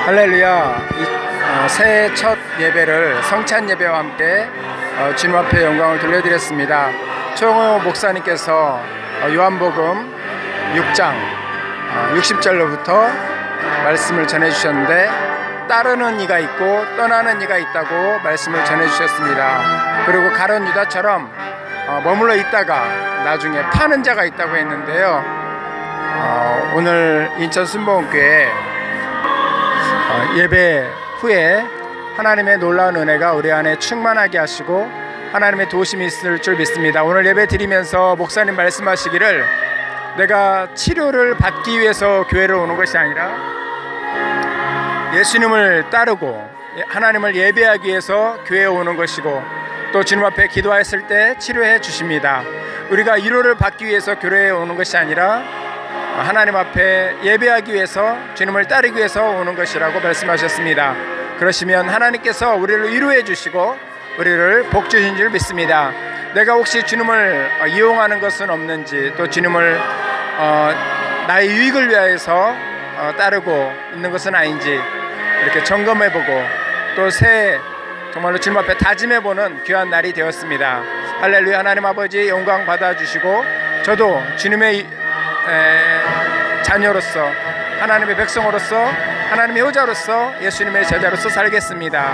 할렐루야. 새해 첫 예배를 성찬 예배와 함께 주님 앞에 영광을 돌려드렸습니다. 최홍호 목사님께서 요한복음 6장 60절로부터 말씀을 전해주셨는데, 따르는 이가 있고 떠나는 이가 있다고 말씀을 전해주셨습니다. 그리고 가룟 유다처럼 머물러 있다가 나중에 파는 자가 있다고 했는데요. 오늘 인천 순복음교회 예배 후에 하나님의 놀라운 은혜가 우리 안에 충만하게 하시고 하나님의 도우심이 있을 줄 믿습니다. 오늘 예배 드리면서 목사님 말씀하시기를, 내가 치료를 받기 위해서 교회를 오는 것이 아니라 예수님을 따르고 하나님을 예배하기 위해서 교회에 오는 것이고, 또 주님 앞에 기도했을 때 치료해 주십니다. 우리가 위로를 받기 위해서 교회에 오는 것이 아니라 하나님 앞에 예배하기 위해서, 주님을 따르기 위해서 오는 것이라고 말씀하셨습니다. 그러시면 하나님께서 우리를 위로해 주시고 우리를 복 주신 줄 믿습니다. 내가 혹시 주님을 이용하는 것은 없는지, 또 주님을 나의 유익을 위하여서 따르고 있는 것은 아닌지 이렇게 점검해보고, 또 새해 정말로 주님 앞에 다짐해보는 귀한 날이 되었습니다. 할렐루야. 하나님 아버지 영광 받아주시고, 저도 주님의 자녀로서, 하나님의 백성으로서, 하나님의 효자로서, 예수님의 제자로서 살겠습니다.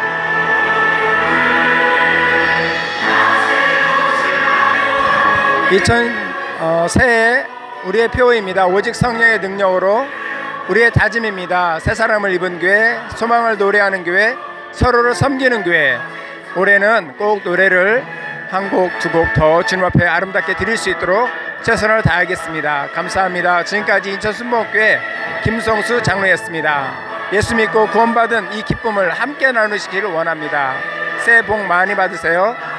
새해 우리의 표어입니다. 오직 성령의 능력으로 우리의 다짐입니다. 새 사람을 입은 교회, 소망을 노래하는 교회, 서로를 섬기는 교회. 올해는 꼭 노래를 한 곡, 두 곡 더 주님 앞에 아름답게 드릴 수 있도록 최선을 다하겠습니다. 감사합니다. 지금까지 인천 순복음교회 김성수 장로였습니다. 예수 믿고 구원받은 이 기쁨을 함께 나누시기를 원합니다. 새해 복 많이 받으세요.